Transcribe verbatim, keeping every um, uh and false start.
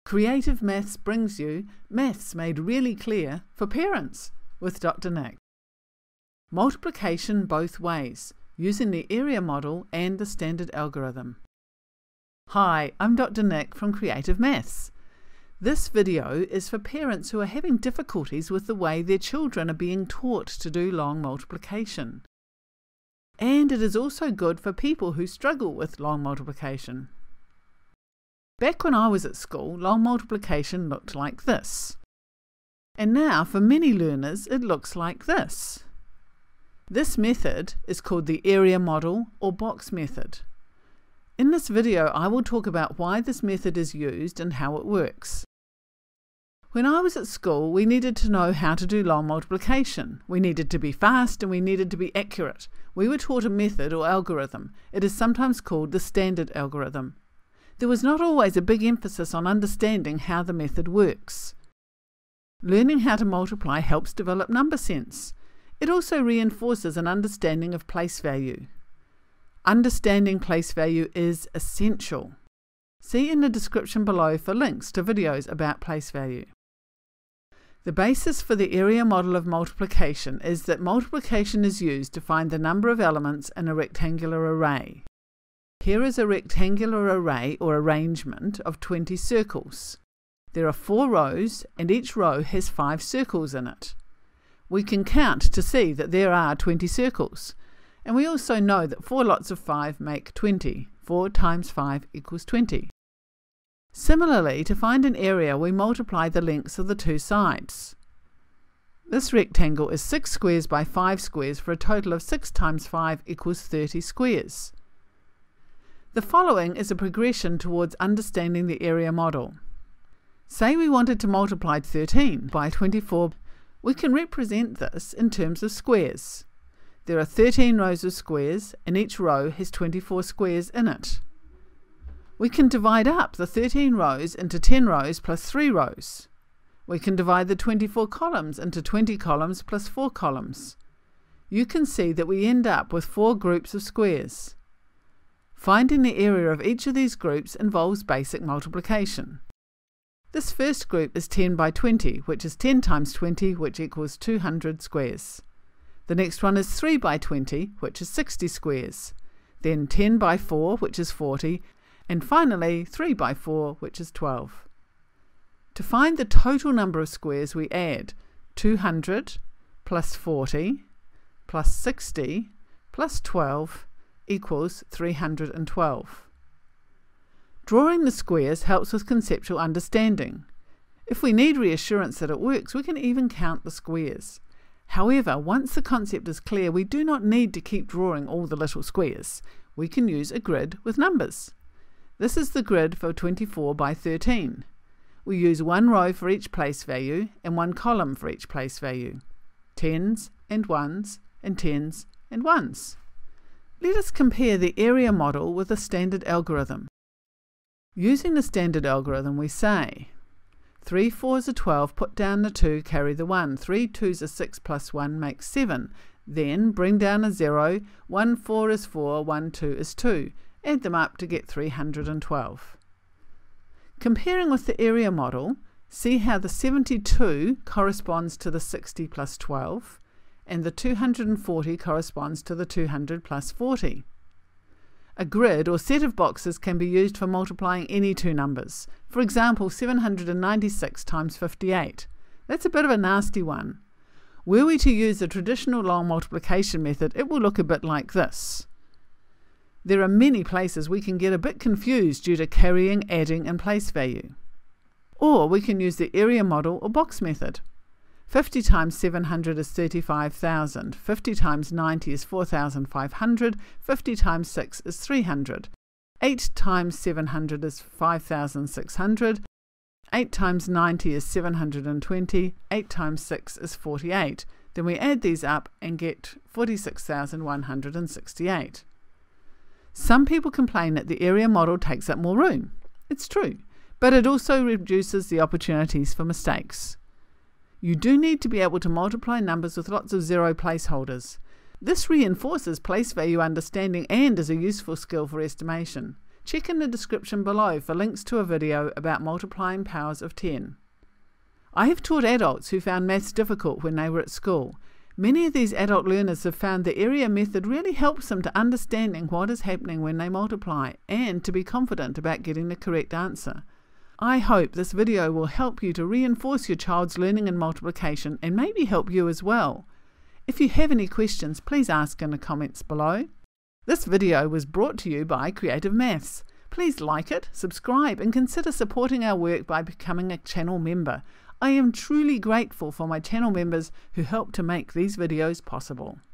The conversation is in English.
Creative Maths brings you Maths Made Really Clear for Parents with Doctor Nic. Multiplication both ways, using the area model and the standard algorithm. Hi, I'm Doctor Nic from Creative Maths. This video is for parents who are having difficulties with the way their children are being taught to do long multiplication. And it is also good for people who struggle with long multiplication. Back when I was at school, long multiplication looked like this. And now, for many learners, it looks like this. This method is called the area model or box method. In this video, I will talk about why this method is used and how it works. When I was at school, we needed to know how to do long multiplication. We needed to be fast and we needed to be accurate. We were taught a method or algorithm. It is sometimes called the standard algorithm. There was not always a big emphasis on understanding how the method works. Learning how to multiply helps develop number sense. It also reinforces an understanding of place value. Understanding place value is essential. See in the description below for links to videos about place value. The basis for the area model of multiplication is that multiplication is used to find the number of elements in a rectangular array. Here is a rectangular array or arrangement of twenty circles. There are four rows and each row has five circles in it. We can count to see that there are twenty circles. And we also know that four lots of five make twenty. four times five equals twenty. Similarly, to find an area, we multiply the lengths of the two sides. This rectangle is six squares by five squares for a total of six times five equals thirty squares. The following is a progression towards understanding the area model. Say we wanted to multiply thirteen by twenty-four. We can represent this in terms of squares. There are thirteen rows of squares and each row has twenty-four squares in it. We can divide up the thirteen rows into ten rows plus three rows. We can divide the twenty-four columns into twenty columns plus four columns. You can see that we end up with four groups of squares. Finding the area of each of these groups involves basic multiplication. This first group is ten by twenty, which is ten times twenty, which equals two hundred squares. The next one is three by twenty, which is sixty squares. Then ten by four, which is forty. And finally, three by four, which is twelve. To find the total number of squares, we add two hundred plus forty plus sixty plus twelve equals three hundred twelve. Drawing the squares helps with conceptual understanding. If we need reassurance that it works, we can even count the squares. However, once the concept is clear, we do not need to keep drawing all the little squares. We can use a grid with numbers. This is the grid for twenty-four by thirteen. We use one row for each place value and one column for each place value. Tens and ones and tens and ones. Let us compare the area model with the standard algorithm. Using the standard algorithm, we say three fours are twelve, put down the two, carry the one. three twos are six plus one makes seven. Then bring down a zero, one four is four, one two is two. Add them up to get three hundred twelve. Comparing with the area model, see how the seventy-two corresponds to the sixty plus twelve, and the two hundred forty corresponds to the two hundred plus forty. A grid or set of boxes can be used for multiplying any two numbers. For example, seven hundred ninety-six times fifty-eight. That's a bit of a nasty one. Were we to use the traditional long multiplication method, it will look a bit like this. There are many places we can get a bit confused due to carrying, adding and place value. Or we can use the area model or box method. fifty times seven hundred is thirty-five thousand. fifty times ninety is four thousand five hundred. fifty times six is three hundred. eight times seven hundred is five thousand six hundred. eight times ninety is seven hundred twenty. eight times six is forty-eight. Then we add these up and get forty-six thousand one hundred sixty-eight. Some people complain that the area model takes up more room. It's true, but it also reduces the opportunities for mistakes. You do need to be able to multiply numbers with lots of zero placeholders. This reinforces place value understanding and is a useful skill for estimation. check in the description below for links to a video about multiplying powers of ten. I have taught adults who found maths difficult when they were at school. Many of these adult learners have found the area method really helps them to understanding what is happening when they multiply and to be confident about getting the correct answer. I hope this video will help you to reinforce your child's learning in multiplication and maybe help you as well. If you have any questions, please ask in the comments below. This video was brought to you by Creative Maths. Please like it, subscribe and consider supporting our work by becoming a channel member. I am truly grateful for my channel members who help to make these videos possible.